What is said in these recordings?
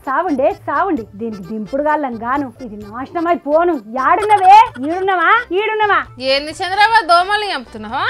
సావుండి దీనికి దింపుడు గాళ్ళం గాను ఇది నాశనమై పోను. యాడున్నవే? ఈడున్నవా? ఏంది చంద్రబాబు దోమలు చంపుతున్నావా?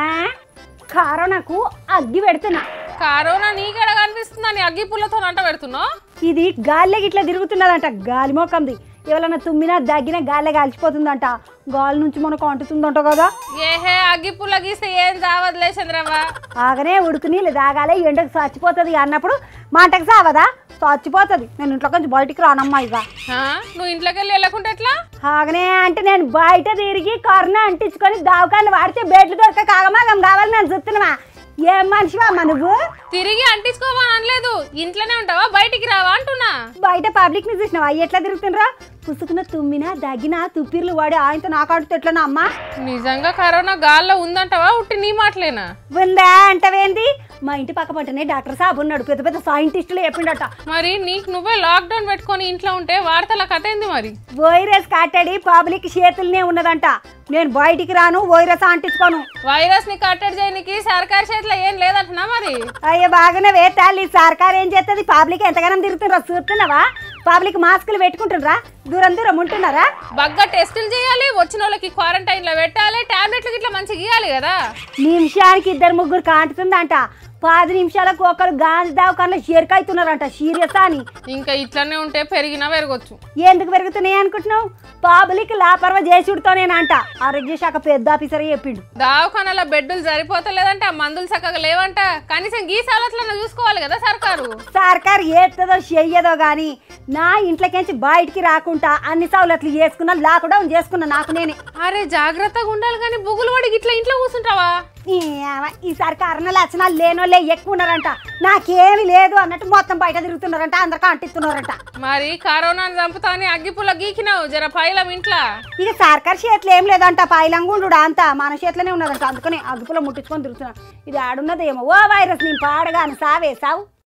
కరోనాకు అగ్గి పెడుతున్నా. కరోనా నీకెడ కనిపిస్తుందని అగ్గి పుల్లతో అంట పెడుతున్నావు? ఇది గాలికి ఇట్లా తిరుగుతున్నదంట, గాలి మోకంది. ఎవరన్నా తుమ్మినా దగ్గినా గాలి కాల్చిపోతుందంట, గాలి నుంచి మనకు అంటుతుందంట కదా. ఏహే అగ్గి పుల్ల గీస్తే ఏం చావదులే చంద్రవ్వ. ఆగనే ఉడుకు నీళ్ళు తాగాలి, ఎండకు చచ్చిపోతుంది అన్నప్పుడు మంటకు సావదా? చచ్చిపోతుంది. నేను ఇంట్లో కొంచెం బయటికి రానమ్మా. ఇక నువ్వు ఇంట్లోకి వెళ్ళి వెళ్ళకుంటే ఎట్లా? ఆగనే అంటే నేను బయట తిరిగి కరోనా అంటించుకొని దావకాన్ని వాడితే బెడ్లు దొరక కాగమాగం కావాలి నేను చూస్తున్నావా? ఏం మనిషివా నువ్వు? తిరిగి అంటించుకోవా అనలేదు, ఇంట్లోనే ఉంటావా బయటికి రావా అంటున్నా. బయట పబ్లిక్ ని చూసినావా ఎట్లా తిరుగుతుండ్రా? పుసుకున్న తుమ్మినా దగ్గినా తుప్పిర్లు వాడి ఆయనతో నాకాడుతూ ఎట్లనా అమ్మా? నిజంగా కరోనా గాల్లో ఉందంటావా ఉట్టి నీ మాటలేనా? ఉందా అంటవేంది? మా ఇంటి పక్క పంటనే డాక్టర్ సాబ్ ఉన్నాడు, పెద్ద పెద్ద సైంటిస్టులు చెప్పిండట. మరి నీకు నువ్వే లాక్డౌన్ పెట్టుకొని ఇంట్లో ఉంటే వార్తల కథ ఏంది మరి? వైరస్ కట్టడి పబ్లిక్ చేతులనే ఉన్నదంట. నేను బయటికి రాను, వైరస్ అంటించుకోను. వైరస్ ని కట్టడి చేయడానికి సర్కార్ చేతిలో ఏం లేదంటున్నా మరి? అయ్యో బాగానే వేతాలి, సర్కార్ ఏం చేస్తుంది? పబ్లిక్ ఎంతగానో తిరుగుతుండ్రా చూస్తున్నావా? పబ్లిక్ మాస్కులు పెట్టుకుంటుండ్రా, దూరం ఉంటున్నారా? బగ్గా టెస్టులు చేయాలి, వచ్చిన వాళ్ళకి క్వారంటైన్ లో పెట్టాలి, టాబ్లెట్లు ఇట్లా మంచిగా ఇవ్వాలి కదా. నిమిషానికి 2-3 కాంటుతుందంట. 10 నిమిషాలకు ఒకరు గాంధీ దావకాన్లో చేరుకైతున్నారంట. సీరియస్ అని. ఇంకా ఇట్లానే ఉంటే పెరిగినా పెరగొచ్చు. ఎందుకు పెరుగుతున్నాయి అనుకుంటున్నావు? పబ్లిక్ లాపర్వా చేసుడుతోనేనంట. ఆరోగ్య శాఖ పెద్ద ఆఫీసర్ చెప్పిండు. దావఖానాల బెడ్లు సరిపోతలేదంట, మందులు చక్కగా లేవంట. కనీసం గీసాలట్లన్నా చూసుకోవాలి కదా సర్కారు. సర్కారు ఏదో చెయ్యదో గాని నా ఇంట్లోకించి బయటికి రాకుండా అన్ని సౌలతులు చేసుకున్నా, లాక్డౌన్ చేసుకున్నా నాకు నేనే. అరే జాగ్రత్తగా ఉండాలి కానీ బుగులు పడి ఇట్లా ఇంట్లో కూర్చుంటావా? ఈసారి కరోనా లక్షణాలు లేనోళ్ళే ఎక్కువ ఉన్నారంట. నాకేమి లేదు అన్నట్టు మొత్తం బయట తిరుగుతున్నారంట, అందరికీ అంటిస్తున్నారంట. మరి కరోనాను చంపుతాని అగ్గిపుల్ల గీకినావు జర పైలం ఇంట్లో. ఇక సర్కారు చేతిలో ఏం లేదంట, పైలంగుండు అంతా మన చేతిలోనే ఉన్నదంట. అందుకని అగ్గిపుల్ల ముట్టించుకొని తిరుగుతున్నా. ఇది ఆడున్నదేమో. ఓ వైరస్ నేను పాడగాను, సావు.